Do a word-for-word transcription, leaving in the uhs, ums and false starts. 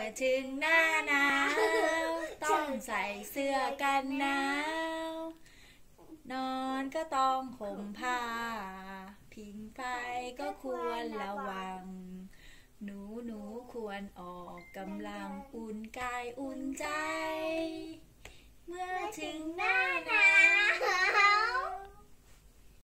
มื่อถึงหน้าหนาวต้องใส่เสื้อกันหนาว นอนก็ต้องห่มผ้าผิงไฟก็ควรระวัง หนูหนูควรออกกำลังอุ่นกายอุ่นใจ เมื่อถึงหน้า